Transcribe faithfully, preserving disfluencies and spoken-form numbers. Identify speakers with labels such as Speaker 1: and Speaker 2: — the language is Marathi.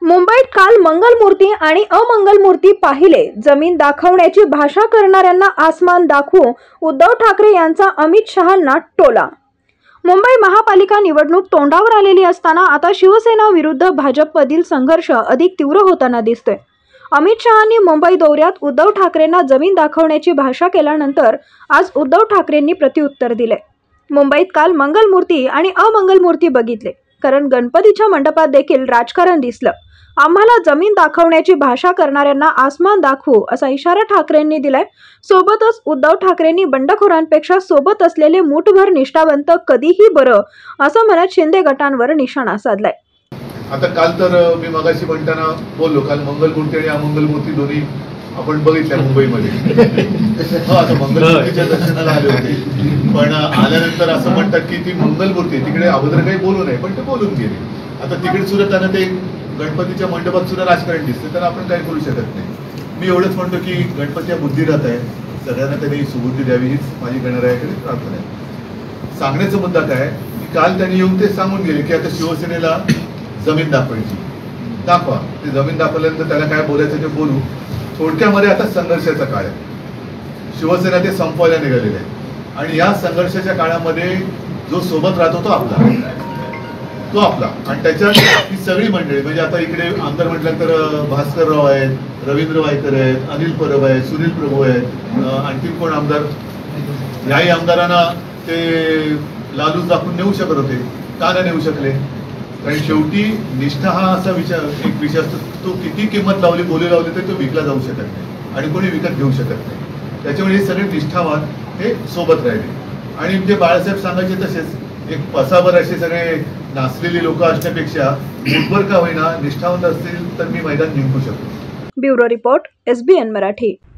Speaker 1: मुंबईत काल मंगलमूर्ती आणि अमंगलमूर्ती पाहिले. जमीन दाखवण्याची भाषा करणाऱ्यांना आसमान दाखवू, उद्धव ठाकरे यांचा अमित शहांना टोला. मुंबई महापालिका निवडणूक तोंडावर आलेली असताना आता शिवसेना विरुद्ध भाजपमधील संघर्ष अधिक तीव्र होताना दिसतोय. अमित शहांनी मुंबई दौऱ्यात उद्धव ठाकरेंना जमीन दाखवण्याची भाषा केल्यानंतर आज उद्धव ठाकरेंनी प्रत्युत्तर दिले. मुंबईत काल मंगलमूर्ती आणि अमंगलमूर्ती बघितले, कारण गणपतीच्या मंडपात देखील राजकारण दिसलं. आम्हाला जमीन दाखवण्याची भाषा करणाऱ्यांना आसमान दाखवू, असा इशारा ठाकरेंनी दिलाय. सोबतच उद्धव ठाकरेंनी बंडखोरांपेक्षा सोबत असलेले मुठभर निष्ठावंत कधीही बरं, असं म्हणत शिंदे गटांवर निशाणा साधलाय.
Speaker 2: आता काल तर मी मगाशी म्हणताना बोललो, काल मंगलमूर्ती आणि अमंगलमूर्ती दोन्ही आपण बघितल्या मुंबईमध्ये. हो, आता मंगलमूर्तीच्या दर्शनाला आले होते, पण आल्यानंतर असं म्हणतात की ती मंगलमूर्ती तिकडे अगोदर काही बोलू नये, पण ते बोलून गेले. आता तिकडे सुद्धा त्यांना ते गणपतीच्या मंडपात सुद्धा राजकारण दिसते, तर आपण काही करू शकत नाही. मी एवढंच म्हणतो की गणपती हा बुद्धिरात आहे, सगळ्यांना त्यांनी सुबुद्धी द्यावी हीच माझी गणरायाकडे प्रार्थना आहे. सांगण्याचा मुद्दा काय की काल त्यांनी येऊन ते सांगून गेले की आता शिवसेनेला जमीन दाखवायची, दाखवा. ते जमीन दाखवल्यानंतर त्याला काय बोलायचं ते बोलू. थोडक्यामध्ये आता संघर्षाचा काळ आहे, शिवसेना ते संपवायला निघालेले आहे. आणि या संघर्षाच्या काळामध्ये जो सोबत राहतो तो आपला तो आपला आणि त्याच्यात ही सगळी मंडळी, म्हणजे आता इकडे आमदार म्हटल्यानंतर भास्करराव आहेत, रवींद्र वायकर आहेत, अनिल परब आहेत, सुनील प्रभू आहेत, आणखी कोण आमदार. याही आमदारांना ते लालूच दाखवून नेऊ शकत होते, का नाही नेऊ शकले? कारण शेवटी निष्ठा हा असा विचार एक विषय असतो, तो किती किंमत लावली बोली लावली तरी तो विकला जाऊ शकत नाही आणि कोणी विकत घेऊ शकत नाही. त्याच्यामुळे हे सगळे निष्ठावान हे सोबत राहिले. आणि जे बाळासाहेब सांगायचे तसेच एक पसाभर असे सगळे नाचलेली लोक असण्यापेक्षा मुठभर का होईना निष्ठावंत असतील तर मी मैदान जिंकू शकतो.
Speaker 1: Bureau report, S B N Marathi.